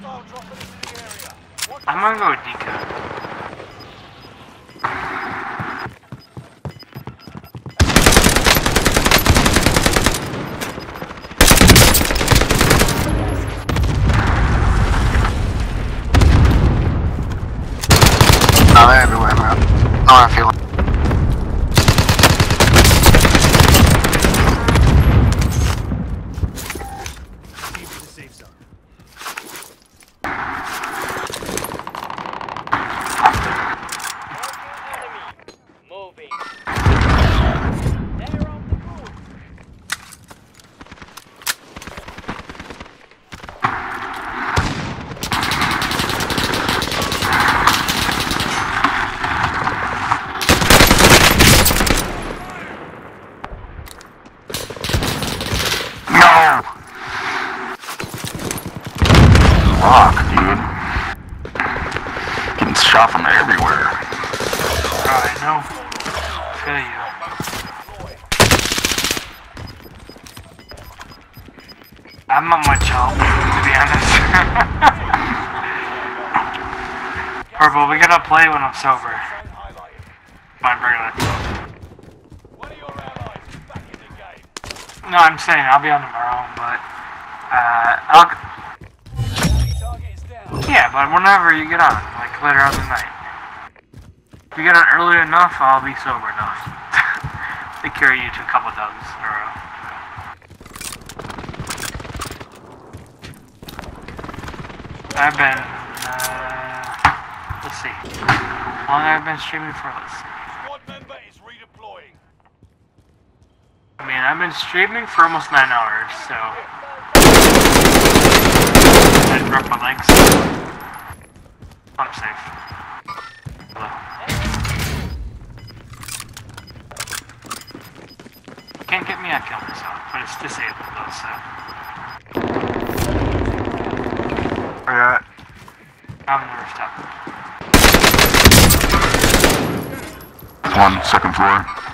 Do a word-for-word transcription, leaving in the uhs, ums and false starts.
I'm gonna go with decon. No, they're everywhere, man. No, I feel it. Fuck, dude. Getting shot from everywhere. Oh, I know. Feel you. I'm not much help, to be honest. Purple, we gotta play when I'm sober. My regular. No, I'm saying I'll be on tomorrow, but uh, I'll. Yeah, but whenever you get on, like later on the night. If you get on early enough, I'll be sober enough to carry you to a couple dubs in a row. I've been, uh, let's see. How long have I been streaming for? Let's see. I mean, I've been streaming for almost nine hours, so. I broke my legs. I'm safe. Hello. Can't get me, I kill myself, but it's disabled though, so. Where you at? I'm on the rooftop. One, second floor.